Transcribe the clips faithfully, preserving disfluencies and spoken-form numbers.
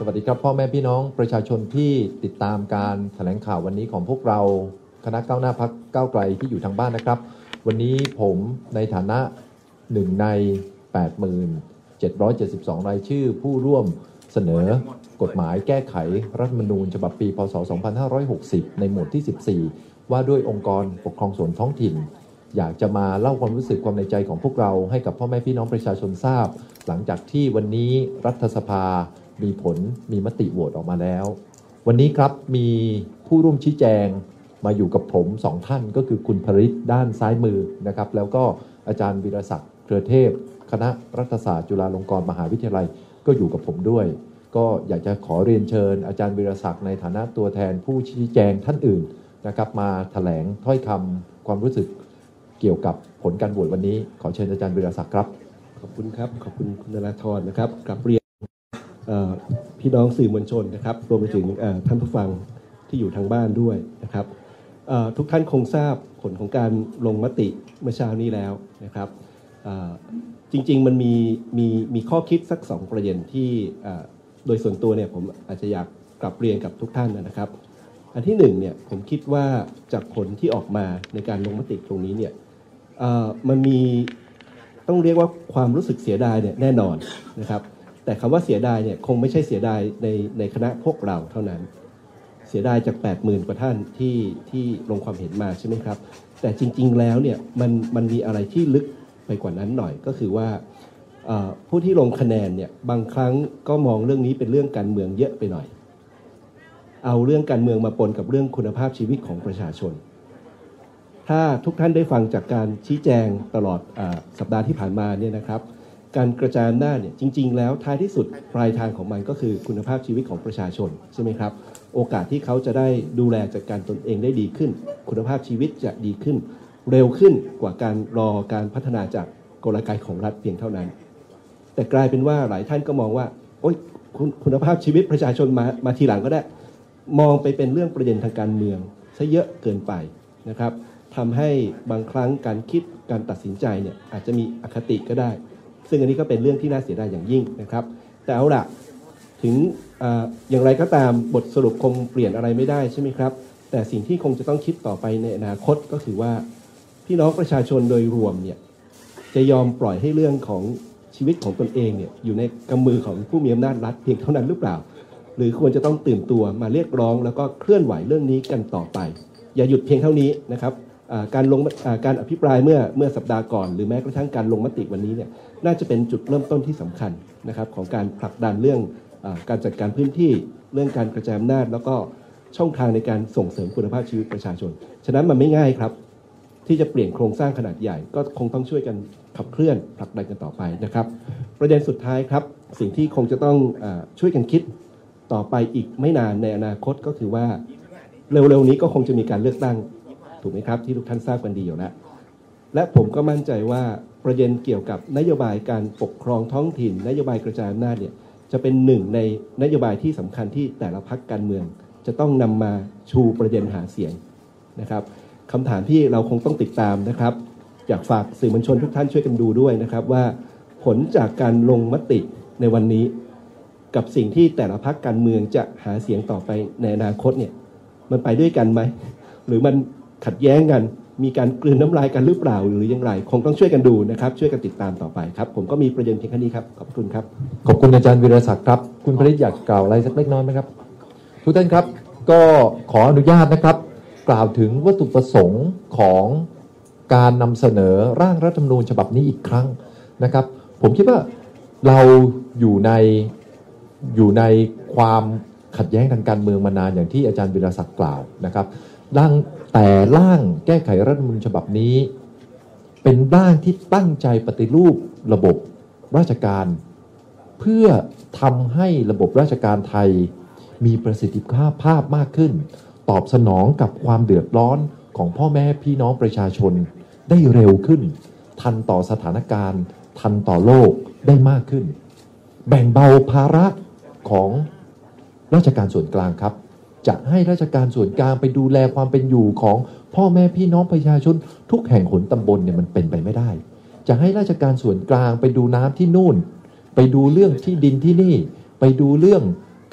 วัสดีครับพ่อแม่พี่น้องประชาชนที่ติดตามการแถลงข่าววันนี้ของพวกเราคณะก้าวหน้าพรรคก้าวไกลที่อยู่ทางบ้านนะครับวันนี้ผมในฐานะหนึ่งใน แปดหมื่นเจ็ดร้อยเจ็ดสิบสอง รายชื่อผู้ร่วมเสนอกฎหมายแก้ไขรัฐธรรมนูญฉบับปีพ.ศ. สองพันห้าร้อยหกสิบในหมวดที่สิบสี่ว่าด้วยองค์กรปกครองส่วนท้องถิ่นอยากจะมาเล่าความรู้สึกความในใจของพวกเราให้กับพ่อแม่พี่น้องประชาชนทราบหลังจากที่วันนี้รัฐสภามีผลมีมติโหวตออกมาแล้ววันนี้ครับมีผู้ร่วมชี้แจงมาอยู่กับผมสองท่านก็คือคุณภริษด้านซ้ายมือนะครับแล้วก็อาจารย์วีรศักดิ์เครือเทพคณะรัฐศาสตร์จุฬาลงกรณ์มหาวิทยาลัยก็อยู่กับผมด้วยก็อยากจะขอเรียนเชิญอาจารย์วีรศักดิ์ในฐานะตัวแทนผู้ชี้แจงท่านอื่นนะครับมาแถลงถ้อยคำความรู้สึกเกี่ยวกับผลการโหวตวันนี้ขอเชิญอาจารย์วีรศักดิ์ครับขอบคุณครับขอบคุณคุณนราธรนะครับกลับเรียนพี่น้องสื่อมวลชนนะครับรวมไปถึงท่านผู้ฟังที่อยู่ทางบ้านด้วยนะครับทุกท่านคงทราบผลของการลงมติเมื่อเช้านี้แล้วนะครับจริงๆมันมีมีมีข้อคิดสักสองประเด็นที่โดยส่วนตัวเนี่ยผมอาจจะอยากกลับเรียนกับทุกท่านนะครับอันที่หนึ่งเนี่ยผมคิดว่าจากผลที่ออกมาในการลงมติตรงนี้เนี่ยมันมีต้องเรียกว่าความรู้สึกเสียดายเนี่ยแน่นอนนะครับแต่คำว่าเสียดายเนี่ยคงไม่ใช่เสียดายในในคณะพวกเราเท่านั้นเสียดายจาก แปดหมื่น กว่าท่านที่ที่ลงความเห็นมาใช่ไหมครับแต่จริงๆแล้วเนี่ยมันมันมีอะไรที่ลึกไปกว่านั้นหน่อยก็คือว่าผู้ที่ลงคะแนนเนี่ยบางครั้งก็มองเรื่องนี้เป็นเรื่องการเมืองเยอะไปหน่อยเอาเรื่องการเมืองมาปนกับเรื่องคุณภาพชีวิตของประชาชนถ้าทุกท่านได้ฟังจากการชี้แจงตลอดสัปดาห์ที่ผ่านมาเนี่ยนะครับการกระจายอำนาจเนี่ยจริงๆแล้วท้ายที่สุดปลายทางของมันก็คือคุณภาพชีวิตของประชาชนใช่ไหมครับโอกาสที่เขาจะได้ดูแลจัดการตนเองได้ดีขึ้นคุณภาพชีวิตจะดีขึ้นเร็วขึ้นกว่าการรอการพัฒนาจากกลไกของรัฐเพียงเท่านั้นแต่กลายเป็นว่าหลายท่านก็มองว่าโอ๊ยคุณคุณภาพชีวิตประชาชนมามาทีหลังก็ได้มองไปเป็นเรื่องประเด็นทางการเมืองซะเยอะเกินไปนะครับทำให้บางครั้งการคิดการตัดสินใจเนี่ยอาจจะมีอคติก็ได้ซึ่งอันนี้ก็เป็นเรื่องที่น่าเสียดายอย่างยิ่งนะครับแต่เอาล่ะถึง อ, อย่างไรก็ตามบทสรุปคงเปลี่ยนอะไรไม่ได้ใช่ไหมครับแต่สิ่งที่คงจะต้องคิดต่อไปในอนาคตก็คือว่าพี่น้องประชาชนโดยรวมเนี่ยจะยอมปล่อยให้เรื่องของชีวิตของตนเองเนี่ยอยู่ในกำมือของผู้มีอำนาจรัฐเพียงเท่านั้นหรือเปล่าหรือควรจะต้องตื่นตัวมาเรียกร้องแล้วก็เคลื่อนไหวเรื่องนี้กันต่อไปอย่าหยุดเพียงเท่านี้นะครับการลงการอภิปรายเมื่อเมื่อสัปดาห์ก่อนหรือแม้กระทั่งการลงมติวันนี้เนี่ยน่าจะเป็นจุดเริ่มต้นที่สำคัญนะครับของการผลักดันเรื่องการจัดการพื้นที่เรื่องการกระจายอำนาจแล้วก็ช่องทางในการส่งเสริมคุณภาพชีวิตประชาชนฉะนั้นมันไม่ง่ายครับที่จะเปลี่ยนโครงสร้างขนาดใหญ่ก็คงต้องช่วยกันขับเคลื่อนผลักดันกันต่อไปนะครับประเด็นสุดท้ายครับสิ่งที่คงจะต้องช่วยกันคิดต่อไปอีกไม่นานในอนาคตก็คือว่าเร็วๆนี้ก็คงจะมีการเลือกตั้งถูกไหมครับที่ทุกท่านทราบกันดีอยู่แล้วและผมก็มั่นใจว่าประเด็นเกี่ยวกับนโยบายการปกครองท้องถิ่นนโยบายกระจายอำนาจเนี่ยจะเป็นหนึ่งในนโยบายที่สำคัญที่แต่ละพรรคการเมืองจะต้องนำมาชูประเด็นหาเสียงนะครับคำถามที่เราคงต้องติดตามนะครับอยากฝากสื่อมวลชนทุกท่านช่วยกันดูด้วยนะครับว่าผลจากการลงมติในวันนี้กับสิ่งที่แต่ละพรรคการเมืองจะหาเสียงต่อไปในอนาคตเนี่ยมันไปด้วยกันไหมหรือมันขัดแย้งกันมีการกลืนน้ำลายกันหรือเปล่าหรือยังไรคงต้องช่วยกันดูนะครับช่วยกันติดตามต่อไปครับผมก็มีประเด็นเพียงแค่นี้ครับขอบคุณครับขอบคุณอาจารย์วีรศักดิ์ครับคุณภริษอยากกล่าวอะไรสักเล็กน้อยไหมครับทุกท่านครับก็ขออนุญาตนะครับกล่าวถึงวัตถุประสงค์ของการนำเสนอร่างรัฐธรรมนูญฉบับนี้อีกครั้งนะครับผมคิดว่าเราอยู่ในอยู่ในความขัดแย้งทางการเมืองมานานอย่างที่อาจารย์วีรศักดิ์กล่าวนะครับร่างแต่ร่างแก้ไขรัฐธรรมนูญฉบับนี้เป็นร่างที่ตั้งใจปฏิรูประบบราชการเพื่อทำให้ระบบราชการไทยมีประสิทธิภาพภาพมากขึ้นตอบสนองกับความเดือดร้อนของพ่อแม่พี่น้องประชาชนได้เร็วขึ้นทันต่อสถานการณ์ทันต่อโลกได้มากขึ้นแบ่งเบาภาระของราชการส่วนกลางครับจะให้ราชการส่วนกลางไปดูแลความเป็นอยู่ของพ่อแม่พี่น้องประชาชนทุกแห่งหนตำบลเนี่ยมันเป็นไปไม่ได้จะให้ราชการส่วนกลางไปดูน้ำที่นู่นไปดูเรื่องที่ดินที่นี่ไปดูเรื่อง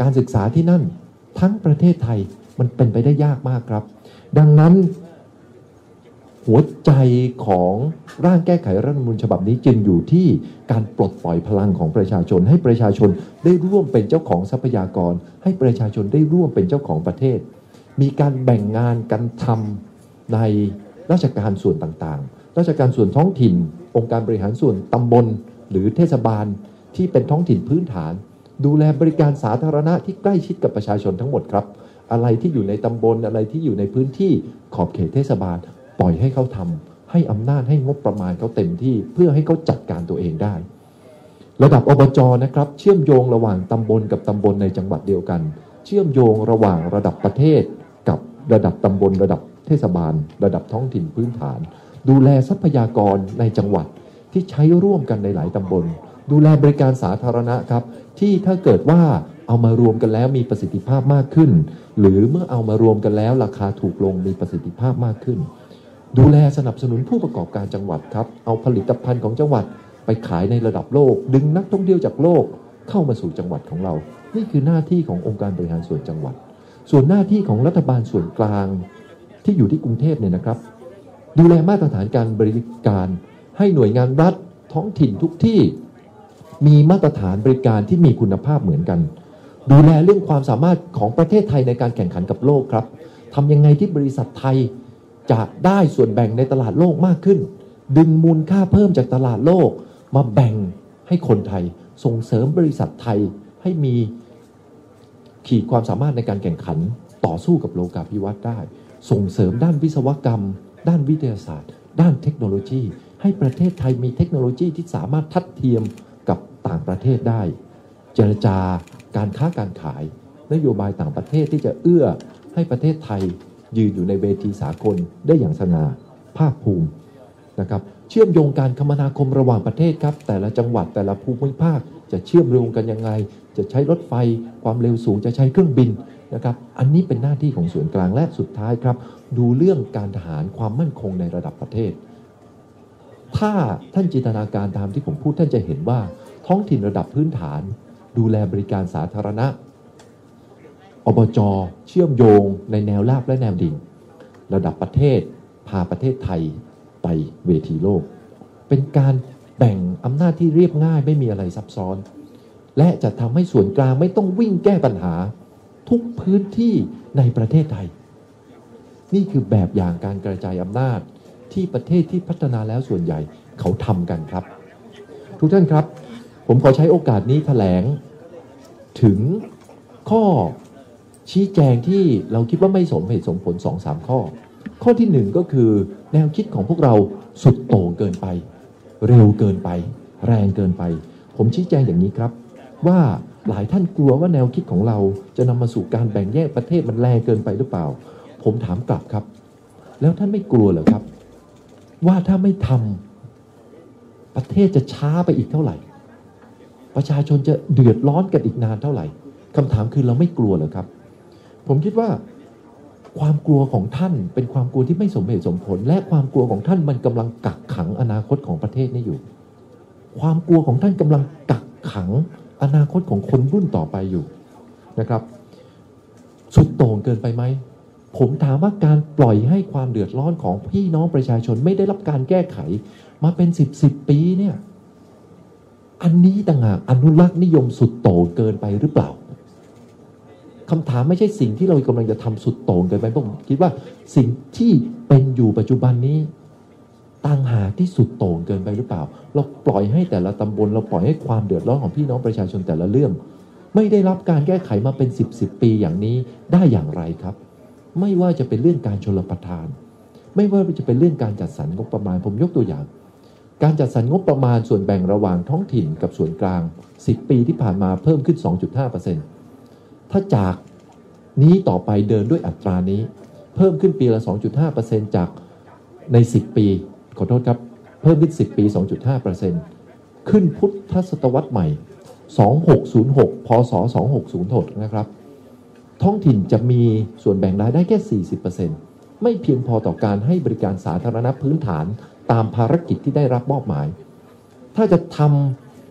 การศึกษาที่นั่นทั้งประเทศไทยมันเป็นไปได้ยากมากครับดังนั้นหัวใจของร่างแก้ไขรัฐธรรมนูญฉบับนี้จึงอยู่ที่การปลดปล่อยพลังของประชาชนให้ประชาชนได้ร่วมเป็นเจ้าของทรัพยากรให้ประชาชนได้ร่วมเป็นเจ้าของประเทศมีการแบ่งงานกันทำในราชการส่วนต่างๆราชการส่วนท้องถิ่นองค์การบริหารส่วนตำบลหรือเทศบาลที่เป็นท้องถิ่นพื้นฐานดูแลบริการสาธารณะที่ใกล้ชิดกับประชาชนทั้งหมดครับอะไรที่อยู่ในตำบลอะไรที่อยู่ในพื้นที่ขอบเขตเทศบาลปล่อยให้เขาทำให้อำนาจให้งบประมาณเขาเต็มที่เพื่อให้เขาจัดการตัวเองได้ระดับอบจ.นะครับเชื่อมโยงระหว่างตำบลกับตำบลในจังหวัดเดียวกันเชื่อมโยงระหว่างระดับประเทศกับระดับตำบลระดับเทศบาลระดับท้องถิ่นพื้นฐานดูแลทรัพยากรในจังหวัดที่ใช้ร่วมกันในหลายตำบลดูแลบริการสาธารณะครับที่ถ้าเกิดว่าเอามารวมกันแล้วมีประสิทธิภาพมากขึ้นหรือเมื่อเอามารวมกันแล้วราคาถูกลงมีประสิทธิภาพมากขึ้นดูแลสนับสนุนผู้ประกอบการจังหวัดครับเอาผลิตภัณฑ์ของจังหวัดไปขายในระดับโลกดึงนักท่องเที่ยวจากโลกเข้ามาสู่จังหวัดของเรานี่คือหน้าที่ขององค์การบริหารส่วนจังหวัดส่วนหน้าที่ของรัฐบาลส่วนกลางที่อยู่ที่กรุงเทพเนี่ยนะครับดูแลมาตรฐานการบริการให้หน่วยงานรัฐท้องถิ่นทุกที่มีมาตรฐานบริการที่มีคุณภาพเหมือนกันดูแลเรื่องความสามารถของประเทศไทยในการแข่งขันกับโลกครับทำยังไงที่บริษัทไทยจะได้ส่วนแบ่งในตลาดโลกมากขึ้นดึงมูลค่าเพิ่มจากตลาดโลกมาแบ่งให้คนไทยส่งเสริมบริษัทไทยให้มีขีดความสามารถในการแข่งขันต่อสู้กับโลกาภิวัตน์ได้ส่งเสริมด้านวิศวกรรมด้านวิทยาศาสตร์ด้านเทคโนโลยีให้ประเทศไทยมีเทคโนโลยีที่สามารถทัดเทียมกับต่างประเทศได้เจรจาการค้าการขายนโยบายต่างประเทศที่จะเอื้อให้ประเทศไทยยืนอยู่ในเวทีสากลได้อย่างสง่าภาคภูมินะครับเชื่อมโยงการคมนาคมระหว่างประเทศครับแต่ละจังหวัดแต่ละภูมิภาคจะเชื่อมโยงกันยังไงจะใช้รถไฟความเร็วสูงจะใช้เครื่องบินนะครับอันนี้เป็นหน้าที่ของส่วนกลางและสุดท้ายครับดูเรื่องการทหารความมั่นคงในระดับประเทศถ้าท่านจินตนาการตามที่ผมพูดท่านจะเห็นว่าท้องถิ่นระดับพื้นฐานดูแลบริการสาธารณะอบจ.เชื่อมโยงในแนวราบและแนวดิ่งระดับประเทศพาประเทศไทยไปเวทีโลกเป็นการแบ่งอำนาจที่เรียบง่ายไม่มีอะไรซับซ้อนและจะทำให้ส่วนกลางไม่ต้องวิ่งแก้ปัญหาทุกพื้นที่ในประเทศไทยนี่คือแบบอย่างการกระจายอำนาจที่ประเทศที่พัฒนาแล้วส่วนใหญ่เขาทำกันครับทุกท่านครับผมขอใช้โอกาสนี้แถลงถึงข้อชี้แจงที่เราคิดว่าไม่สมเหตุสมผล สองสาม ข้อข้อที่หนึ่งก็คือแนวคิดของพวกเราสุดโต่งเกินไปเร็วเกินไปแรงเกินไปผมชี้แจงอย่างนี้ครับว่าหลายท่านกลัวว่าแนวคิดของเราจะนำมาสู่การแบ่งแยกประเทศมันแรงเกินไปหรือเปล่าผมถามกลับครับแล้วท่านไม่กลัวเหรอครับว่าถ้าไม่ทำประเทศจะช้าไปอีกเท่าไหร่ประชาชนจะเดือดร้อนกันอีกนานเท่าไหร่คำถามคือเราไม่กลัวเหรอครับผมคิดว่าความกลัวของท่านเป็นความกลัวที่ไม่สมเหตุสมผลและความกลัวของท่านมันกำลังกักขังอนาคตของประเทศนี้อยู่ความกลัวของท่านกำลังกักขังอนาคตของคนรุ่นต่อไปอยู่นะครับสุดโต่งเกินไปไหมผมถามว่าการปล่อยให้ความเดือดร้อนของพี่น้องประชาชนไม่ได้รับการแก้ไขมาเป็นสิบสิบปีเนี่ยอันนี้ต่างหากอนุรักษ์นิยมสุดโต่งเกินไปหรือเปล่าคำถามไม่ใช่สิ่งที่เรากำลังจะทำสุดโต่งเกินไปผมคิดว่าสิ่งที่เป็นอยู่ปัจจุบันนี้ต่างหากที่สุดโต่งเกินไปหรือเปล่าเราปล่อยให้แต่ละตำบลเราปล่อยให้ความเดือดร้อนของพี่น้องประชาชนแต่ละเรื่องไม่ได้รับการแก้ไขมาเป็นสิบสิบปีอย่างนี้ได้อย่างไรครับไม่ว่าจะเป็นเรื่องการชลประทานไม่ว่าจะเป็นเรื่องการจัดสรรงบประมาณผมยกตัวอย่างการจัดสรรงบประมาณส่วนแบ่งระหว่างท้องถิ่นกับส่วนกลางสิบปีที่ผ่านมาเพิ่มขึ้น สองจุดห้าเปอร์เซ็นต์ ถ้าจากนี้ต่อไปเดินด้วยอัตรานี้เพิ่มขึ้นปีละ สองจุดห้าเปอร์เซ็นต์ จากในสิบปีขอโทษครับเพิ่มขึ้นสิบปี สองจุดห้าเปอร์เซ็นต์ ขึ้นพุทธศตวรรษใหม่สองพันหกร้อยหกพศสองพันหกร้อยหกนะครับท้องถิ่นจะมีส่วนแบ่งรายได้แค่ สี่สิบเปอร์เซ็นต์ ไม่เพียงพอต่อการให้บริการสาธารณะพื้นฐานตามภารกิจที่ได้รับมอบหมายถ้าจะท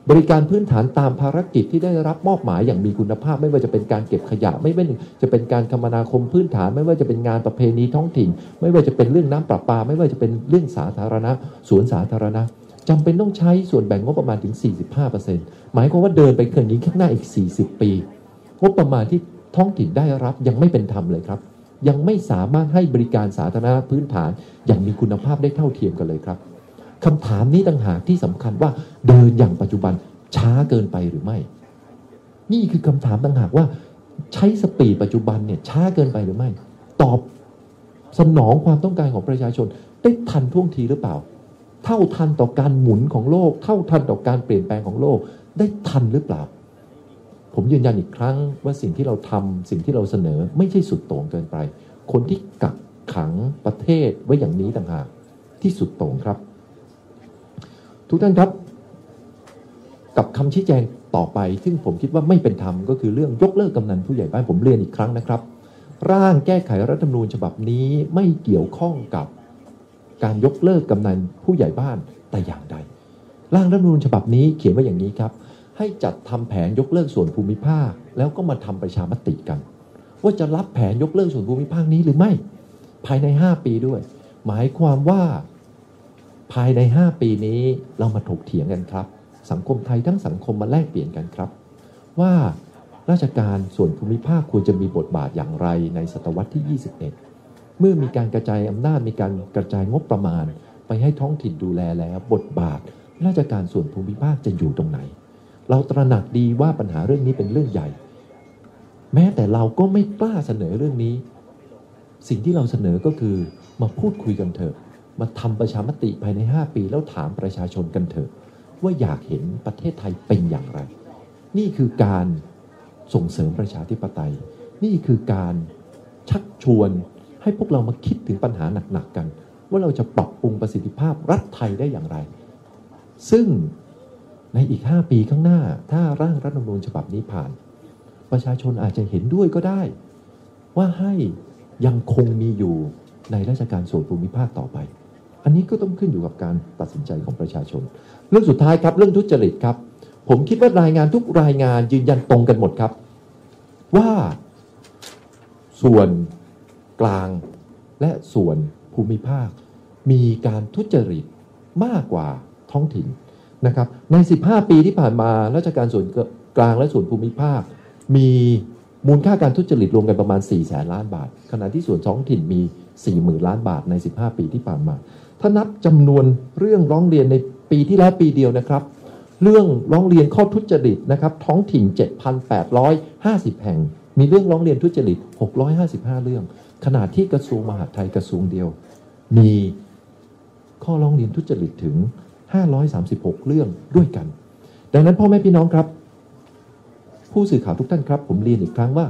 บริการพื้นฐานตามภารกิจที่ได้รับมอบหมายอย่างมีคุณภาพไม่ว่าจะเป็นการเก็บขยะไม่ว่าจะเป็นการคมนาคมพื้นฐานไม่ว่าจะเป็นงานประเพณีท้องถิ่นไม่ว่าจะเป็นเรื่องน้ำประปาไม่ว่าจะเป็นเรื่องสาธารณะสวนสาธารณะจำเป็นต้องใช้ส่วนแบ่งงบประมาณถึง สี่สิบห้าเปอร์เซ็นต์ หมายความว่าเดินไปคืนนี้ข้างหน้าอีกสี่สิบปีงบประมาณที่ท้องถิ่นได้รับยังไม่เป็นธรรมเลยครับยังไม่สามารถให้บริการสาธารณะพื้นฐานอย่างมีคุณภาพได้เท่าเทียมกันเลยครับคำถามนี้ต่างหากที่สำคัญว่าเดินอย่างปัจจุบันช้าเกินไปหรือไม่นี่คือคำถามต่างหากว่าใช้สปีดปัจจุบันเนี่ยช้าเกินไปหรือไม่ตอบสนองความต้องการของประชาชนได้ทันท่วงทีหรือเปล่าเท่าทันต่อการหมุนของโลกเท่าทันต่อการเปลี่ยนแปลงของโลกได้ทันหรือเปล่าผมยืนยันอีกครั้งว่าสิ่งที่เราทำสิ่งที่เราเสนอไม่ใช่สุดโต่งเกินไปคนที่กักขังประเทศไว้อย่างนี้ต่างหากที่สุดโต่งครับทุกท่านครับกับคำชี้แจงต่อไปซึ่งผมคิดว่าไม่เป็นธรรมก็คือเรื่องยกเลิกกำนันผู้ใหญ่บ้านผมเรียนอีกครั้งนะครับร่างแก้ไขรัฐธรรมนูญฉบับนี้ไม่เกี่ยวข้องกับการยกเลิกกำนันผู้ใหญ่บ้านแต่อย่างใดร่างรัฐธรรมนูญฉบับนี้เขียนไว้อย่างนี้ครับให้จัดทำแผนยกเลิกส่วนภูมิภาคแล้วก็มาทำประชามติกันว่าจะรับแผนยกเลิกส่วนภูมิภาคนี้หรือไม่ภายในห้าปีด้วยหมายความว่าภายในห้าปีนี้เรามาถกเถียงกันครับสังคมไทยทั้งสังคมมาแลกเปลี่ยนกันครับว่าราชการส่วนภูมิภาคควรจะมีบทบาทอย่างไรในศตวรรษที่ยี่สิบเอ็ดเมื่อมีการกระจายอำนาจมีการกระจายงบประมาณไปให้ท้องถิ่นดูแลแล้วบทบาทราชการส่วนภูมิภาคจะอยู่ตรงไหนเราตระหนักดีว่าปัญหาเรื่องนี้เป็นเรื่องใหญ่แม้แต่เราก็ไม่กล้าเสนอเรื่องนี้สิ่งที่เราเสนอก็คือมาพูดคุยกันเถอะมาทำประชามติภายในห้าปีแล้วถามประชาชนกันเถอะว่าอยากเห็นประเทศไทยเป็นอย่างไรนี่คือการส่งเสริมประชาธิปไตยนี่คือการชักชวนให้พวกเรามาคิดถึงปัญหาหนักๆกันว่าเราจะปรับปรุงประสิทธิภาพรัฐไทยได้อย่างไรซึ่งในอีกห้าปีข้างหน้าถ้าร่างรัฐธรรมนูญฉบับนี้ผ่านประชาชนอาจจะเห็นด้วยก็ได้ว่าให้ยังคงมีอยู่ในราชการส่วนภูมิภาคต่อไปอันนี้ก็ต้องขึ้นอยู่กับการตัดสินใจของประชาชนเรื่องสุดท้ายครับเรื่องทุจริตครับผมคิดว่ารายงานทุกรายงานยืนยันตรงกันหมดครับว่าส่วนกลางและส่วนภูมิภาคมีการทุจริตมากกว่าท้องถิ่นนะครับในสิบห้าปีที่ผ่านมาราชการส่วนกลางและส่วนภูมิภาคมีมูลค่าการทุจริตรวมกันประมาณสี่แสนล้านบาทขณะที่ส่วนท้องถิ่นมี สี่หมื่น ล้านบาทในสิบห้าปีที่ผ่านมาถ้านับจำนวนเรื่องร้องเรียนในปีที่แล้วปีเดียวนะครับเรื่องร้องเรียนข้อทุจริตนะครับท้องถิ่น เจ็ดพันแปดร้อยห้าสิบ แห่งมีเรื่องร้องเรียนทุจริตหกร้อยห้าสิบห้าเรื่องขณะที่กระทรวงมหาดไทยกระทรวงเดียวมีข้อร้องเรียนทุจริตถึงห้าร้อยสามสิบหกเรื่องด้วยกันดังนั้นพ่อแม่พี่น้องครับผู้สื่อข่าวทุกท่านครับผมเรียนอีกครั้งว่า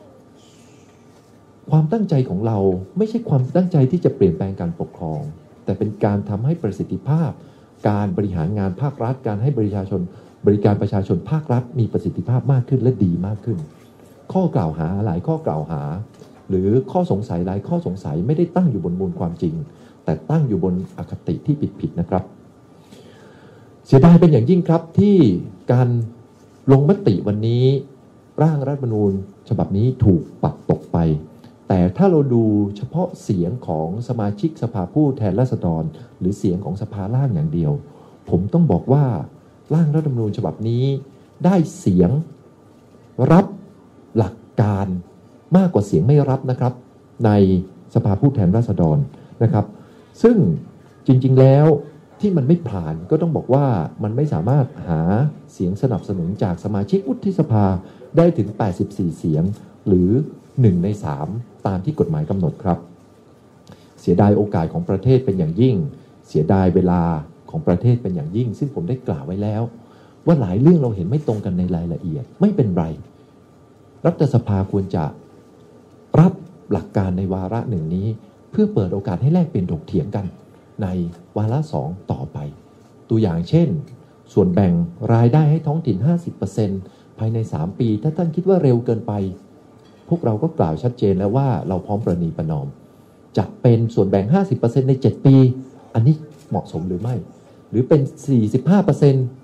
ความตั้งใจของเราไม่ใช่ความตั้งใจที่จะเปลี่ยนแปลงการปกครองแต่เป็นการทำให้ประสิทธิภาพการบริหารงานภาครัฐการให้บริการชนบริการประชาชนภาครัฐมีประสิทธิภาพมากขึ้นและดีมากขึ้นข้อกล่าวหาหลายข้อกล่าวหาหรือข้อสงสัยหลายข้อสงสัยไม่ได้ตั้งอยู่บนมูลความจริงแต่ตั้งอยู่บนอคติที่ผิดๆนะครับเสียดายเป็นอย่างยิ่งครับที่การลงมติวันนี้ร่างรัฐธรรมนูญฉบับนี้ถูกปัดตกไปแต่ถ้าเราดูเฉพาะเสียงของสมาชิกสภาผู้แทนราษฎรหรือเสียงของสภาล่างอย่างเดียวผมต้องบอกว่าร่างรัฐธรรมนูญฉบับนี้ได้เสียงรับหลักการมากกว่าเสียงไม่รับนะครับในสภาผู้แทนราษฎรนะครับซึ่งจริงๆแล้วที่มันไม่ผ่านก็ต้องบอกว่ามันไม่สามารถหาเสียงสนับสนุนจากสมาชิกวุฒิสภาได้ถึงแปดสิบสี่เสียงหรือหนึ่งในสามตามที่กฎหมายกำหนดครับเสียดายโอกาสของประเทศเป็นอย่างยิ่งเสียดายเวลาของประเทศเป็นอย่างยิ่งซึ่งผมได้กล่าวไว้แล้วว่าหลายเรื่องเราเห็นไม่ตรงกันในรายละเอียดไม่เป็นไรรัฐสภาควรจะรับหลักการในวาระหนึ่งนี้เพื่อเปิดโอกาสให้แลกเปลี่ยนถกเถียงกันในวาระสองต่อไปตัวอย่างเช่นส่วนแบ่งรายได้ให้ท้องถิ่น ห้าสิบเปอร์เซ็นต์ ภายในสามปีถ้าท่านคิดว่าเร็วเกินไปพวกเราก็กล่าวชัดเจนแล้วว่าเราพร้อมประนีประนอมจะเป็นส่วนแบ่ง ห้าสิบเปอร์เซ็นต์ ในเจ็ดปีอันนี้เหมาะสมหรือไม่หรือเป็น สี่สิบห้าเปอร์เซ็นต์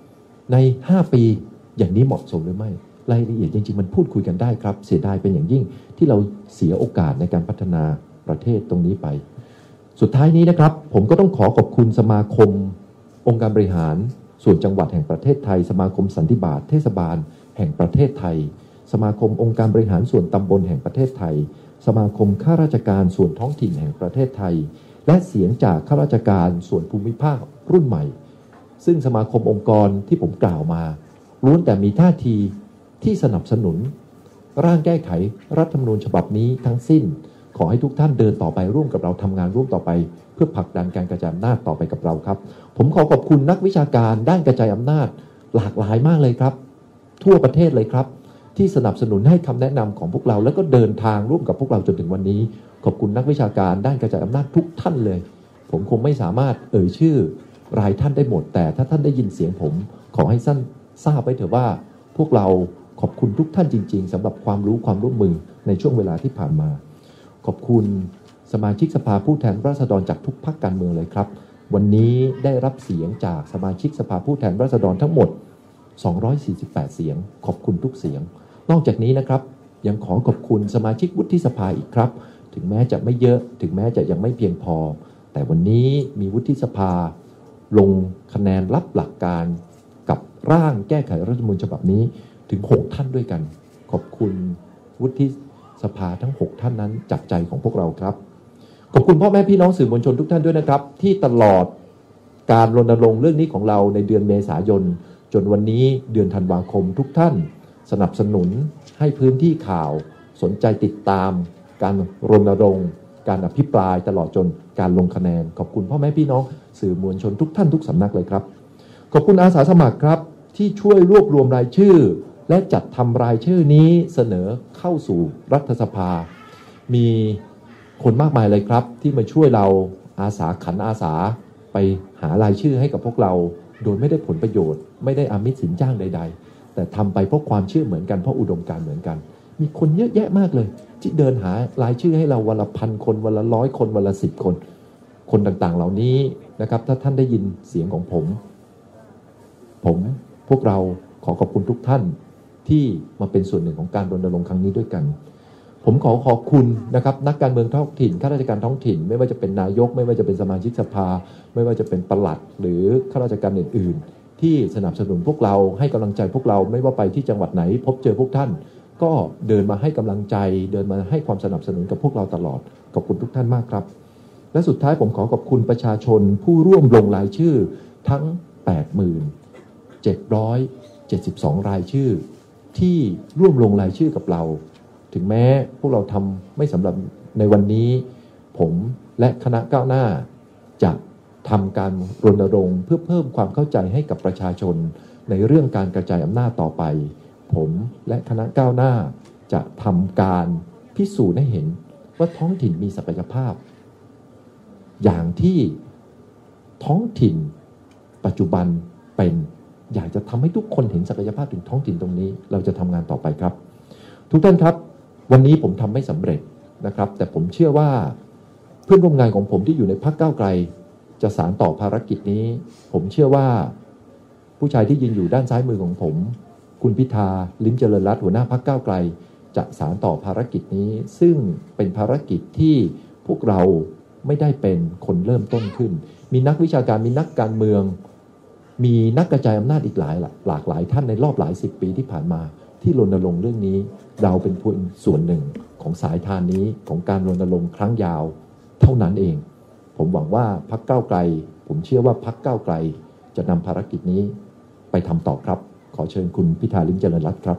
ในห้าปีอย่างนี้เหมาะสมหรือไม่รายละเอียดจริงๆมันพูดคุยกันได้ครับเสียดายเป็นอย่างยิ่งที่เราเสียโอกาสในการพัฒนาประเทศตรงนี้ไปสุดท้ายนี้นะครับผมก็ต้องขอขอบคุณสมาคมองค์การบริหารส่วนจังหวัดแห่งประเทศไทยสมาคมสันติบาตเทศบาลแห่งประเทศไทยสมาคมองค์การบริหารส่วนตำบลแห่งประเทศไทยสมาคมข้าราชการส่วนท้องถิ่นแห่งประเทศไทยและเสียงจากข้าราชการส่วนภูมิภาครุ่นใหม่ซึ่งสมาคมองค์กรที่ผมกล่าวมาล้วนแต่มีท่าทีที่สนับสนุนร่างแก้ไขรัฐธรรมนูญฉบับนี้ทั้งสิ้นขอให้ทุกท่านเดินต่อไปร่วมกับเราทำงานร่วมต่อไปเพื่อผลักดันการกระจายอำนาจต่อไปกับเราครับผมขอขอบคุณนักวิชาการด้านกระจายอำนาจหลากหลายมากเลยครับทั่วประเทศเลยครับที่สนับสนุนให้คำแนะนำของพวกเราแล้วก็เดินทางร่วมกับพวกเราจนถึงวันนี้ขอบคุณนักวิชาการด้านกระจายอำนาจทุกท่านเลยผมคงไม่สามารถเอ่ยชื่อรายท่านได้หมดแต่ถ้าท่านได้ยินเสียงผมขอให้ท่านทราบไว้เถอะว่าพวกเราขอบคุณทุกท่านจริงๆสำหรับความรู้ความร่วมมือในช่วงเวลาที่ผ่านมาขอบคุณสมาชิกสภาผู้แทนราษฎรจากทุกพรรคการเมืองเลยครับวันนี้ได้รับเสียงจากสมาชิกสภาผู้แทนราษฎรทั้งหมดสองร้อยสี่สิบแปดเสียงขอบคุณทุกเสียงนอกจากนี้นะครับยังขอขอบคุณสมาชิกวุฒิสภาอีกครับถึงแม้จะไม่เยอะถึงแม้จะยังไม่เพียงพอแต่วันนี้มีวุฒิสภาลงคะแนนรับหลักการกับร่างแก้ไขรัฐธรรมนูญฉบับนี้ถึงหกท่านด้วยกันขอบคุณวุฒิสภาทั้งหกท่านนั้นจากใจของพวกเราครับขอบคุณพ่อแม่พี่น้องสื่อมวลชนทุกท่านด้วยนะครับที่ตลอดการรณรงค์เรื่องนี้ของเราในเดือนเมษายนจนวันนี้เดือนธันวาคมทุกท่านสนับสนุนให้พื้นที่ข่าวสนใจติดตามการรณรงค์การอภิปรายตลอดจนการลงคะแนนขอบคุณพ่อแม่พี่น้องสื่อมวลชนทุกท่านทุกสำนักเลยครับขอบคุณอาสาสมัครครับที่ช่วยรวบรวมรายชื่อและจัดทำรายชื่อนี้เสนอเข้าสู่รัฐสภามีคนมากมายเลยครับที่มาช่วยเราอาสาขันอาสาไปหารายชื่อให้กับพวกเราโดยไม่ได้ผลประโยชน์ไม่ได้อามิสสินจ้างใดๆแต่ทำไปเพราะความเชื่อเหมือนกันเพราะอุดมการณ์เหมือนกันมีคนเยอะแยะมากเลยที่เดินหารายชื่อให้เราวันละพันคนวันละร้อยคนวันละสิบคนคนต่างๆเหล่านี้นะครับถ้าท่านได้ยินเสียงของผมผมพวกเราขอขอบคุณทุกท่านที่มาเป็นส่วนหนึ่งของการรณรงค์ครั้งนี้ด้วยกันผมขอขอบคุณนะครับนักการเมืองท้องถิ่นข้าราชการท้องถิ่นไม่ว่าจะเป็นนายกไม่ว่าจะเป็นสมาชิกสภาไม่ว่าจะเป็นปลัดหรือข้าราชการอื่นๆที่สนับสนุนพวกเราให้กำลังใจพวกเราไม่ว่าไปที่จังหวัดไหนพบเจอพวกท่านก็เดินมาให้กำลังใจเดินมาให้ความสนับสนุนกับพวกเราตลอดขอบคุณทุกท่านมากครับและสุดท้ายผมขอขอบคุณประชาชนผู้ร่วมลงรายชื่อทั้ง แปดหมื่นเจ็ดร้อยเจ็ดสิบสอง รายชื่อที่ร่วมลงรายชื่อกับเราถึงแม้พวกเราทำไม่สำเร็จในวันนี้ผมและคณะก้าวหน้าจะทำการรณรงค์เพื่อเพิ่มความเข้าใจให้กับประชาชนในเรื่องการกระจายอำนาจต่อไปผมและคณะก้าวหน้าจะทำการพิสูจน์ให้เห็นว่าท้องถิ่นมีศักยภาพอย่างที่ท้องถิ่นปัจจุบันเป็นอยากจะทำให้ทุกคนเห็นศักยภาพถึงท้องถิ่นตรงนี้เราจะทำงานต่อไปครับทุกท่านครับวันนี้ผมทำไม่สำเร็จนะครับแต่ผมเชื่อว่าเพื่อนร่วมงานของผมที่อยู่ในพรรคก้าวไกลจะสานต่อภารกิจนี้ผมเชื่อว่าผู้ชายที่ยืนอยู่ด้านซ้ายมือของผมคุณพิธาลิ้มเจริญรัตน์หัวหน้าพรรคก้าวไกลจะสานต่อภารกิจนี้ซึ่งเป็นภารกิจที่พวกเราไม่ได้เป็นคนเริ่มต้นขึ้นมีนักวิชาการมีนักการเมืองมีนักกระจายอำนาจอีกหลายหลากหลายท่านในรอบหลายสิบปีที่ผ่านมาที่รณรงค์เรื่องนี้เราเป็นผู้ส่วนหนึ่งของสายทานนี้ของการรณรงค์ครั้งยาวเท่านั้นเองผมหวังว่าพรรคก้าวไกลผมเชื่อว่าพรรคก้าวไกลจะนำภารกิจนี้ไปทำต่อครับขอเชิญคุณพิธาลิ้มเจริญรัตน์ครับ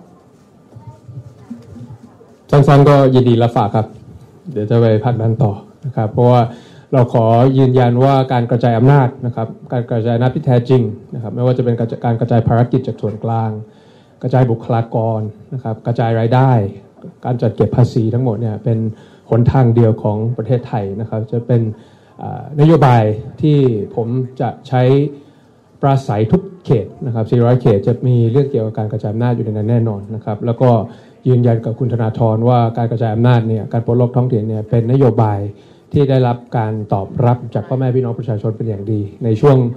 สั้นๆก็ยินดีรับฝากครับเดี๋ยวจะไปพักดันต่อนะครับเพราะว่าเราขอยืนยันว่าการกระจายอำนาจนะครับการกระจายอำนาจที่แท้จริงนะครับไม่ว่าจะเป็นการกระจายภารกิจจากส่วนกลางกระจายบุคลากรนะครับกระจายรายได้การจัดเก็บภาษีทั้งหมดเนี่ยเป็นหนทางเดียวของประเทศไทยนะครับจะเป็นนโยบายที่ผมจะใช้ปราศัยทุกเขตนะครับสี่ร้อยเขตจะมีเรื่องเกี่ยวกับการกระจายอำนาจอยู่ในนั้นแน่นอนนะครับแล้วก็ยืนยันกับคุณธนาธรว่าการกระจายอำนาจเนี่ยการปลดล็อกท้องถิ่นเนี่ยเป็นนโยบายที่ได้รับการตอบรับจากพ่อแม่พี่น้องประชาชนเป็นอย่างดีในช่วง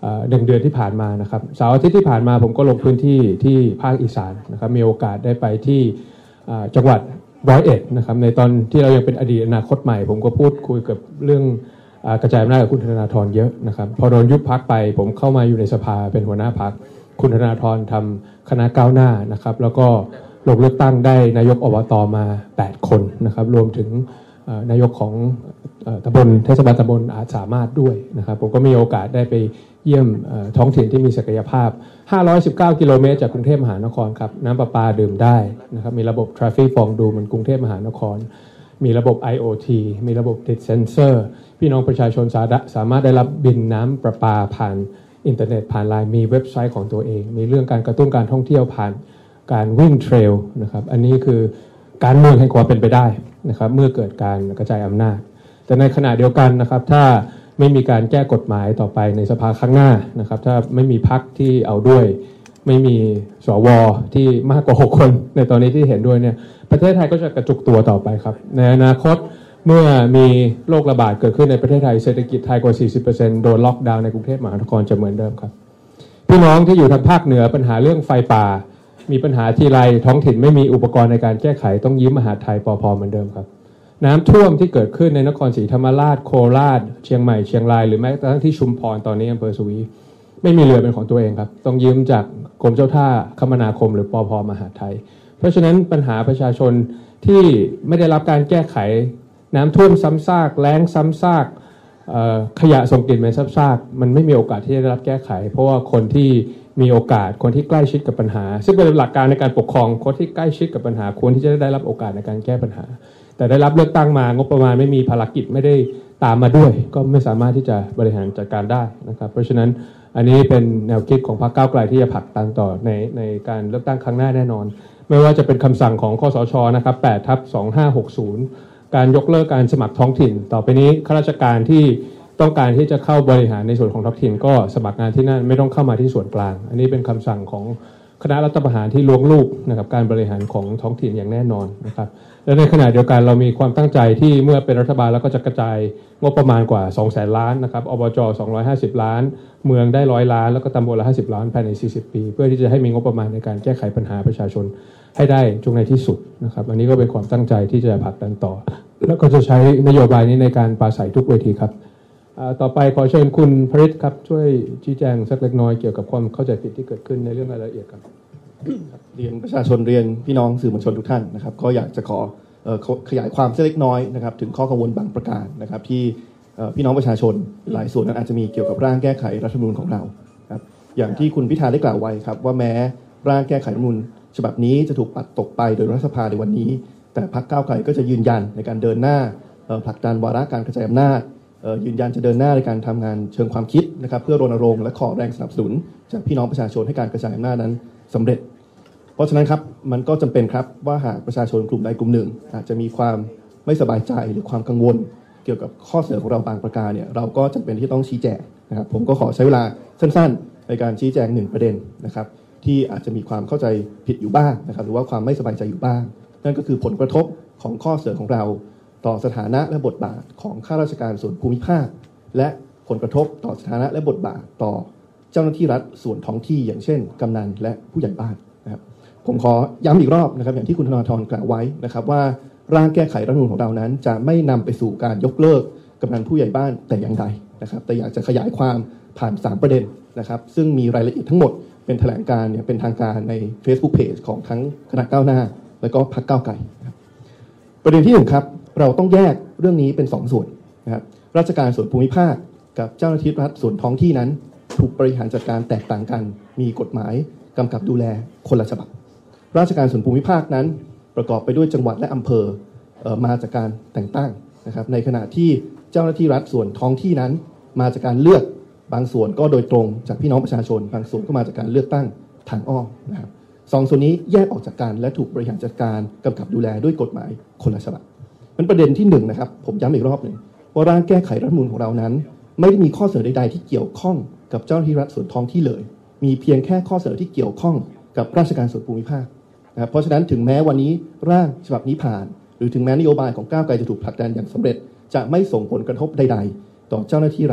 หนึ่งเดือนที่ผ่านมานะครับเสาร์อาทิตย์ที่ผ่านมาผมก็ลงพื้นที่ที่ภาคอีสานนะครับมีโอกาสได้ไปที่จังหวัดร้อยเอ็ดนะครับในตอนที่เรายังเป็นอดีตอนาคตใหม่ผมก็พูดคุยกับเรื่องกระจายอำนาจกับคุณธนาธรเยอะนะครับพอโดนยุบพรรคไปผมเข้ามาอยู่ในสภาเป็นหัวหน้าพรรคคุณธนาธรทำคณะก้าวหน้านะครับแล้วก็ลงเลือกตั้งได้นายกอบตมาแปดคนนะครับรวมถึงนายกของตำบลเทศบาลตำบลอาจสามารถด้วยนะครับผมก็มีโอกาสได้ไปเยี่ยมท้องถิ่นที่มีศักยภาพห้าร้อยสิบเก้ากิโลเมตรจากกรุงเทพมหานครครับน้ำประปาดื่มได้นะครับมีระบบ Traffic ฟองดูเหมือนกรุงเทพมหานครมีระบบ ไอ โอ ที มีระบบติดเซ็นเซอร์พี่น้องประชาชนสามารถได้รับบิลน้ำประปาผ่านอินเทอร์เน็ตผ่านไลน์มีเว็บไซต์ของตัวเองมีเรื่องการกระตุ้นการท่องเที่ยวผ่านการวิ่งเทรลนะครับอันนี้คือการเมืองแห่งความเป็นไปได้นะครับเมื่อเกิดการกระจายอำนาจแต่ในขณะเดียวกันนะครับถ้าไม่มีการแก้กฎหมายต่อไปในสภาข้างหน้านะครับถ้าไม่มีพรรคที่เอาด้วยไม่มีสวที่มากกว่าหกคนในตอนนี้ที่เห็นด้วยเนี่ยประเทศไทยก็จะกระจุกตัวต่อไปครับในอนาคตเมื่อมีโรคระบาดเกิดขึ้นในประเทศไทยเศรษฐกิจไทยกว่า สี่สิบเปอร์เซ็นต์ โดนล็อกดาวน์ในกรุงเทพมหานครจะเหมือนเดิมครับพี่น้องที่อยู่ทางภาคเหนือปัญหาเรื่องไฟป่ามีปัญหาที่ไรท้องถิ่นไม่มีอุปกรณ์ในการแก้ไขต้องยิ้มมหาไทยปพเหมือนเดิมครับน้ำท่วมที่เกิดขึ้นในนครศรีธรรมราชโคราชเชียงใหม่เชียงรายหรือแม้กระทั่งที่ชุมพรตอนนี้อำเภอสวีไม่มีเรือเป็นของตัวเองครับต้องยืมจากกรมเจ้าท่าคมนาคมหรือปพมหาไทยเพราะฉะนั้นปัญหาประชาชนที่ไม่ได้รับการแก้ไขน้ำท่วมซ้ำซากแล้งซ้ำซากขยะส่งกลิ่นเหม็นซ้ำซากมันไม่มีโอกาสที่จะได้รับแก้ไขเพราะว่าคนที่มีโอกาสคนที่ใกล้ชิดกับปัญหาซึ่งเป็นหลักการในการปกครองคนที่ใกล้ชิดกับปัญหาควรที่จะได้รับโอกาสในการแก้ปัญหาแต่ได้รับเลือกตั้งมางบประมาณไม่มีภารกิจไม่ได้ตามมาด้วยก็ไม่สามารถที่จะบริหารจัดการได้นะครับเพราะฉะนั้นอันนี้เป็นแนวคิดของพรรคก้าวไกลที่จะผลักดันต่อในในการเลือกตั้งครั้งหน้าแน่นอนไม่ว่าจะเป็นคำสั่งของคสชนะครับแปดทับสองห้าหกศูนย์การยกเลิกการสมัครท้องถิ่นต่อไปนี้ข้าราชการที่ต้องการที่จะเข้าบริหารในส่วนของท้องถิ่นก็สมัครงานที่นั่นไม่ต้องเข้ามาที่ส่วนกลางอันนี้เป็นคำสั่งของคณะรัฐประหารที่ล้วงลูกนะครับการบริหารของท้องถิ่นอย่างแน่นอนนะครับและในขณะเดียวกันเรามีความตั้งใจที่เมื่อเป็นรัฐบาลแล้วก็จะกระจายงบประมาณกว่า สองแสน ล้านนะครับอบจสองร้อยห้าสิบล้านเมืองได้หนึ่งร้อยล้านแล้วก็ตำบลละห้าสิบล้านภายในสี่สิบปีเพื่อที่จะให้มีงบประมาณในการแก้ไขปัญหาประชาชนให้ได้จงในที่สุดนะครับอันนี้ก็เป็นความตั้งใจที่จะผลักดันต่อแล้วก็จะใช้นโยบายนี้ในการปราศัยทุกเวทีครับต่อไปขอเชิญคุณพฤทธิ์ครับช่วยชี้แจงสักเล็กน้อยเกี่ยวกับความเข้าใจผิดที่เกิดขึ้นในเรื่องรายละเอียดครับเรียนประชาชนเรียนพี่น้องสื่อมวลชนทุกท่านนะครับก็อยากจะขอขยายความเล็กน้อยนะครับถึงข้อกังวลบางประการนะครับที่พี่น้องประชาชนหลายส่วนนั้นอาจจะมีเกี่ยวกับร่างแก้ไขรัฐธรรมนูญของเราครับอย่างที่คุณพิธาได้กล่าวไว้ครับว่าแม้ร่างแก้ไขรัฐธรรมนูญฉบับนี้จะถูกปัดตกไปโดยรัฐสภาในวันนี้แต่พรรคก้าวไกลก็จะยืนยันในการเดินหน้าผลักดันวาระการกระจายอำนาจยืนยันจะเดินหน้าในการทำงานเชิงความคิดนะครับเพื่อรณรงค์และขอแรงสนับสนุนจากพี่น้องประชาชนให้การกระจายอำนาจนั้นสำเร็จเพราะฉะนั้นครับมันก็จำเป็นครับว่าหากประชาชนกลุ่มใดกลุ่มหนึ่งอาจจะมีความไม่สบายใจหรือความกังวลเกี่ยวกับข้อเสนอของเราบางประการเนี่ยเราก็จำเป็นที่ต้องชี้แจงนะครับผมก็ขอใช้เวลาสั้นๆในการชี้แจงหนึ่งประเด็นนะครับที่อาจจะมีความเข้าใจผิดอยู่บ้างนะครับหรือว่าความไม่สบายใจอยู่บ้างนั่นก็คือผลกระทบของข้อเสนอของเราต่อสถานะและบทบาทของข้าราชการส่วนภูมิภาคและผลกระทบต่อสถานะและบทบาทต่อเจ้าหน้าที่รัฐส่วนท้องที่อย่างเช่นกำนันและผู้ใหญ่บ้านนะครับผมขอย้ำอีกรอบนะครับอย่างที่คุณธนาธรกล่าวไว้นะครับว่าร่างแก้ไขรัฐธรรมนูญของเรานั้นจะไม่นำไปสู่การยกเลิกกำนันผู้ใหญ่บ้านแต่อย่างใดนะครับแต่อยากจะขยายความผ่านสามประเด็นนะครับซึ่งมีรายละเอียดทั้งหมดเป็นแถลงการเนี่ยเป็นทางการใน Facebook Page ของทั้งคณะก้าวหน้าและก็พรรคก้าวไกลประเด็นที่หนึ่งครับเราต้องแยกเรื่องนี้เป็นสองส่วนนะครับราชการส่วนภูมิภาคกับเจ้าหน้าที่รัฐส่วนท้องที่นั้นถูกบริหารจัดการแตกต่างกันมีกฎหมายกำกับดูแลคนละฉบับราชการส่วนภูมิภาคนั้นประกอบไปด้วยจังหวัดและอำเภอเอ่อมาจากการแต่งตั้งนะครับในขณะที่เจ้าหน้าที่รัฐส่วนท้องที่นั้นมาจากการเลือกบางส่วนก็โดยตรงจากพี่น้องประชาชนบางส่วนก็มาจากการเลือกตั้งทางอ้อมนะครับสองส่วนนี้แยกออกจากกันและถูกบริหารจัดการกำกับดูแลด้วยกฎหมายคนละฉบับมันประเด็นที่หนึ่งนะครับผมย้ำอีกรอบหนึ่งว่าร่างแก้ไขรัฐธรรมนูญของเรานั้นไม่ได้มีข้อเสนอใดๆที่เกี่ยวข้องกับเจ้าหน้าที่รัฐส่วนท้องที่เลยมีเพียงแค่ข้อเสนอที่เกี่ยวข้องกับราชการส่วนภูมิภาคนะครับเพราะฉะนั้นถึงแม้วันนี้ร่างฉบับนี้ผ่านหรือถึงแม้นโยบายของก้าวไกลจะถูกผลักดันอย่างสำเร็จจะไม่ส่งผลกระทบใดๆต่อเจ้าหน้าที่รัฐ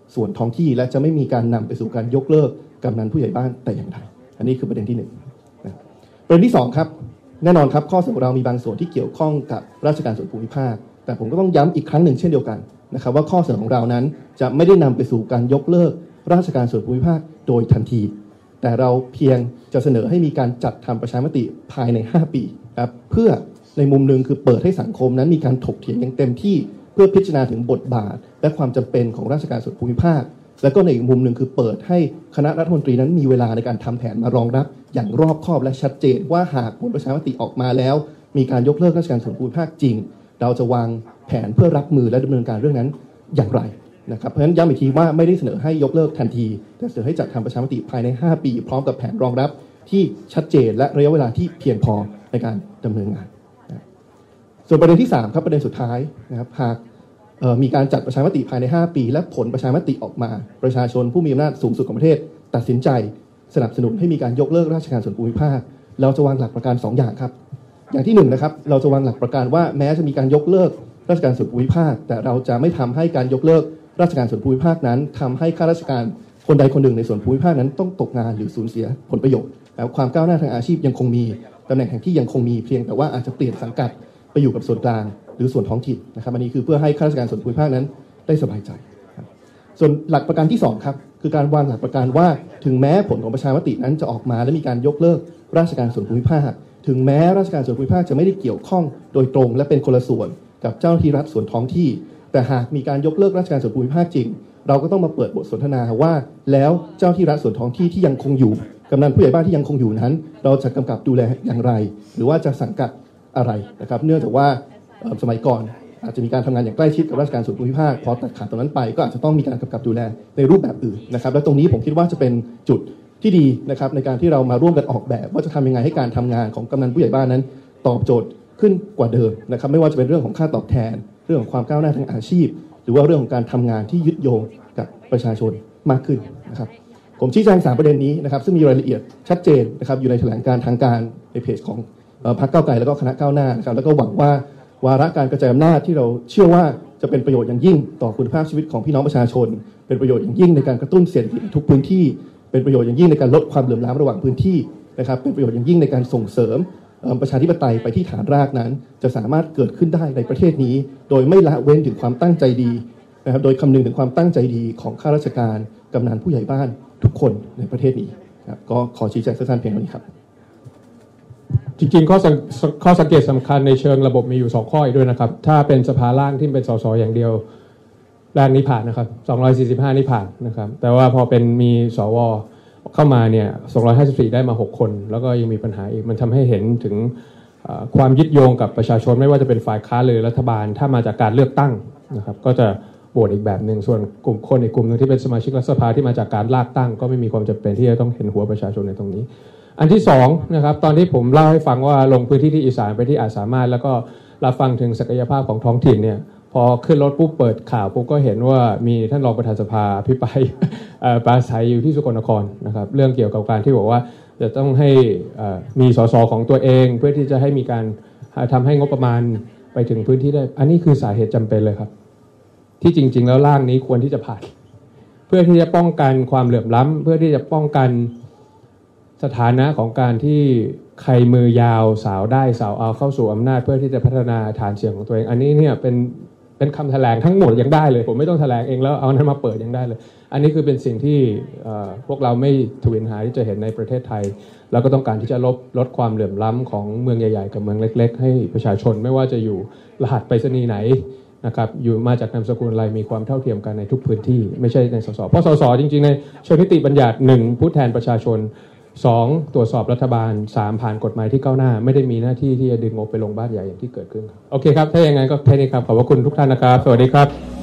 ส่วนท้องที่และจะไม่มีการนำไปสู่การยกเลิกกำนันผู้ใหญ่บ้านแต่อย่างใดอันนี้คือประเด็นที่หนึ่งนะประเด็นที่สองครับแน่นอนครับข้อเสนอของเรามีบางส่วนที่เกี่ยวข้องกับราชการส่วนภูมิภาคแต่ผมก็ต้องย้ำอีกครั้งหนึ่งเช่นเดียวกันนะครับว่าข้อเสนอของเรานั้นจะไม่ได้นำไปสู่การยกเลิกราชการส่วนภูมิภาคโดยทันทีแต่เราเพียงจะเสนอให้มีการจัดทำประชามติภายในห้าปีครับเพื่อในมุมหนึ่งคือเปิดให้สังคมนั้นมีการถกเถียงอย่างเต็มที่เพื่อพิจารณาถึงบทบาทและความจำเป็นของราชการส่วนภูมิภาคและก็ในอีกมุมหนึ่งคือเปิดให้คณะรัฐมนตรีนั้นมีเวลาในการทำแผนมารองรับอย่างรอบคอบและชัดเจนว่าหากผลประชามติออกมาแล้วมีการยกเลิกราชการส่วนภูมิภาคจริงเราจะวางแผนเพื่อรับมือและดำเนินการเรื่องนั้นอย่างไรนะครับเพราะฉะนั้นย้ำอีกทีว่าไม่ได้เสนอให้ยกเลิกทันทีแต่เสนอให้จัดทำประชามติภายในห้าปีพร้อมกับแผนรองรับที่ชัดเจนและระยะเวลาที่เพียงพอในการดำเนินงานนะส่วนประเด็นที่สามครับประเด็นสุดท้ายนะครับหากมีการจัดประชามติภายในห้าปีและผลประชามติออกมาประชาชนผู้มีอำนาจสูงสุดของประเทศตัดสินใจสนับสนุนให้มีการยกเลิกราชการส่วนภูมิภาคเราจะวางหลักประกันสองอย่างครับอย่างที่หนึ่งนะครับเราจะวางหลักประกันว่าแม้จะมีการยกเลิกราชการส่วนภูมิภาคแต่เราจะไม่ทำให้การยกเลิกราชการส่วนภูมิภาคนั้นทำให้ข้าราชการคนใดคนหนึ่งในส่วนภูมิภาคนั้นต้องตกงานหรือสูญเสียผลประโยชน์แล้วความก้าวหน้าทางอาชีพยังคงมีตำแหน่งแห่งที่ยังคงมีเพียงแต่ว่าอาจจะเปลี่ยนสังกัดไปอยู่กับส่วนกลางหรือส่วนท้องถิ่นนะครับอันนี้คือเพื่อให้ข้าราชการส่วนภูมิภาคนั้นได้สบายใจส่วนหลักประกันที่สองครับคือการวางหลักประกันว่าถึงแม้ผลของประชามตินั้นจะออกมาและมีการยกเลิกราชการส่วนภูมิภาคถึงแม้ราชการส่วนภูมิภาคจะไม่ได้เกี่ยวข้องโดยตรงและเป็นคนละส่วนกับเจ้าหน้าที่รัฐส่วนท้องที่แต่หากมีการยกเลิกราชการส่วนภูมิภาคจริงเราก็ต้องมาเปิดบทสนทนาว่าแล้วเจ้าหน้าที่รัฐส่วนท้องที่ที่ยังคงอยู่กำนันผู้ใหญ่บ้านที่ยังคงอยู่นั้นเราจะกำกับดูแลอย่างไรหรือว่าจะสังกัดอะไรนะครับเนื่องจากว่าสมัยก่อนอาจจะมีการทำงานอย่างใกล้ชิดกับราชการส่วนภูมิภาคพอตัดขาดตรงนั้นไปก็อาจจะต้องมีการกำกับดูแลในรูปแบบอื่นนะครับและตรงนี้ผมคิดว่าจะเป็นจุดที่ดีนะครับในการที่เรามาร่วมกันออกแบบว่าจะทำยังไงให้การทำงานของกำนันผู้ใหญ่บ้านนั้นตอบโจทย์ขึ้นกว่าเดิมนะครับไม่ว่าจะเป็นเรื่องของค่าตอบแทนเรื่องของความก้าวหน้าทางอาชีพหรือว่าเรื่องของการทำงานที่ยึดโยงกับประชาชนมากขึ้นนะครับผมชี้แจงสามประเด็นนี้นะครับซึ่งมีรายละเอียดชัดเจนนะครับอยู่ในแถลงการณ์ทางการในเพจของพรรคก้าวไกลแล้วก็คณะก้าวหน้านะครับแล้วก็หวังว่าวาระการกระจายอำนาจที่เราเชื่อว่าจะเป็นประโยชน์อย่างยิ่งต่อคุณภาพชีวิตของพี่น้องประชาชนเป็นประโยชน์อย่างยิ่งในการกระตุ้นเศรษฐกิจทุกพื้นที่เป็นประโยชน์อย่างยิ่งในการลดความเหลื่อมล้ำระหว่างพื้นที่นะครับเป็นประโยชน์อย่างยิ่งในการส่งเสริมประชาธิปไตยไปที่ฐานรากนั้นจะสามารถเกิดขึ้นได้ในประเทศนี้โดยไม่ละเว้นถึงความตั้งใจดีนะครับโดยคำนึงถึงความตั้งใจดีของข้าราชการกำนันผู้ใหญ่บ้านทุกคนในประเทศนี้ครับก็ขอชี้แจงสั้นๆเพียงเท่านี้ครับจริงๆข้อข้อสังเกตสำคัญในเชิงระบบมีอยู่สองข้ออีกด้วยนะครับถ้าเป็นสภาล่างที่เป็นสสอย่างเดียวร่างนี้ผ่านนะครับสองร้อยสี่สิบห้านี่ผ่านนะครับแต่ว่าพอเป็นมีสวเข้ามาเนี่ยสองร้อยห้าสิบสี่ได้มาหกคนแล้วก็ยังมีปัญหาอีกมันทำให้เห็นถึงความยึดโยงกับประชาชนไม่ว่าจะเป็นฝ่ายค้านหรือรัฐบาลถ้ามาจากการเลือกตั้งนะครับก็จะโหวตอีกแบบหนึ่งส่วนกลุ่มคนอีกกลุ่มนึงที่เป็นสมาชิกรัฐสภาที่มาจากการลากตั้งก็ไม่มีความจำเป็นที่จะต้องเห็นหัวประชาชนในตรงนี้อันที่สองนะครับตอนที่ผมเล่าให้ฟังว่าลงพื้นที่ที่อีสานไปที่อาจสามารถแล้วก็รับฟังถึงศักยภาพของท้องถิ่นเนี่ยพอขึ้นรถปุ๊บเปิดข่าวปุ๊บก็เห็นว่ามีท่านรองประธานสภาพิปรายปราศัยอยู่ที่สกลนครนะครับเรื่องเกี่ยวกับการที่บอกว่าจะต้องให้มีสสของตัวเองเพื่อที่จะให้มีการทำให้งบประมาณไปถึงพื้นที่ได้อันนี้คือสาเหตุจำเป็นเลยครับที่จริงๆแล้วร่างนี้ควรที่จะผ่านเพื่อที่จะป้องกันความเหลื่อมล้ำเพื่อที่จะป้องกันสถานะของการที่ใครมือยาวสาวได้สาวเอาเข้าสู่อำนาจเพื่อที่จะพัฒนาฐานเสียงของตัวเองอันนี้เนี่ยเป็นเป็นคำแถลงทั้งหมดยังได้เลยผมไม่ต้องแถลงเองแล้วเอานั้นมาเปิดยังได้เลยอันนี้คือเป็นสิ่งที่พวกเราไม่ทวินหาที่จะเห็นในประเทศไทยแล้วก็ต้องการที่จะลดลดความเหลื่อมล้ำของเมืองใหญ่ๆกับเมืองเล็กๆให้ประชาชนไม่ว่าจะอยู่รหัสไปรษณีย์ไหนนะครับอยู่มาจากนามสกุลอะไรมีความเท่าเทียมกันในทุกพื้นที่ไม่ใช่ในสสเพราะสสจริงๆในเชิงนิติบัญญัติหนึ่งผู้แทนประชาชนสองตรวจสอบรัฐบาลสามผ่านกฎหมายที่ก้าวหน้าไม่ได้มีหน้าที่ที่จะดึงงบไปลงบ้านใหญ่อย่างที่เกิดขึ้นโอเคครับถ้าอย่างนั้นก็แค่นี้ครับขอบพระคุณทุกท่านนะครับสวัสดีครับ